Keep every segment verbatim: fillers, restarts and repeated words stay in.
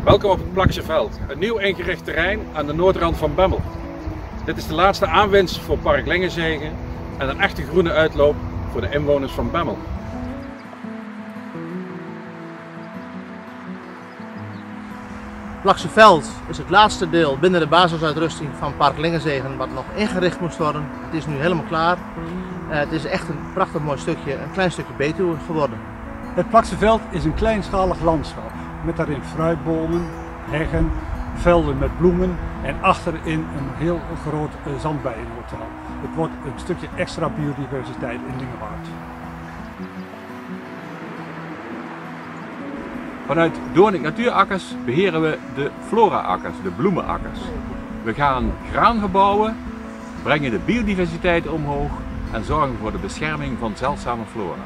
Welkom op het Plakse Veld, een nieuw ingericht terrein aan de noordrand van Bemmel. Dit is de laatste aanwinst voor Park Lingenzegen en een echte groene uitloop voor de inwoners van Bemmel. Plakse Veld is het laatste deel binnen de basisuitrusting van Park Lingenzegen wat nog ingericht moest worden. Het is nu helemaal klaar. Uh, het is echt een prachtig mooi stukje, een klein stukje Betuwe geworden. Het Plakse Veld is een kleinschalig landschap met daarin fruitbomen, heggen, velden met bloemen en achterin een heel groot zandbijenhotel. Het wordt een stukje extra biodiversiteit in Lingewaard. Vanuit Doornik Natuurakkers beheren we de flora-akkers, de bloemenakkers. We gaan graan verbouwen, brengen de biodiversiteit omhoog en zorgen voor de bescherming van zeldzame flora.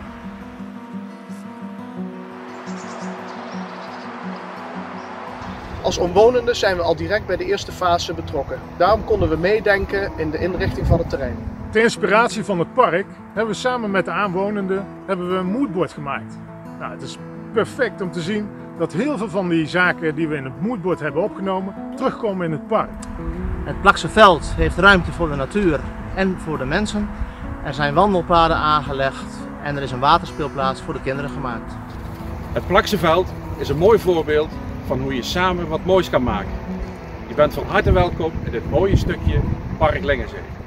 Als omwonenden zijn we al direct bij de eerste fase betrokken. Daarom konden we meedenken in de inrichting van het terrein. Ter inspiratie van het park hebben we samen met de aanwonenden hebben we een moodboard gemaakt. Nou, het is perfect om te zien dat heel veel van die zaken die we in het moodboard hebben opgenomen terugkomen in het park. Het Plakse Veld heeft ruimte voor de natuur en voor de mensen. Er zijn wandelpaden aangelegd en er is een waterspeelplaats voor de kinderen gemaakt. Het Plakse Veld is een mooi voorbeeld van hoe je samen wat moois kan maken. Je bent van harte welkom in dit mooie stukje Park Lingenzegen.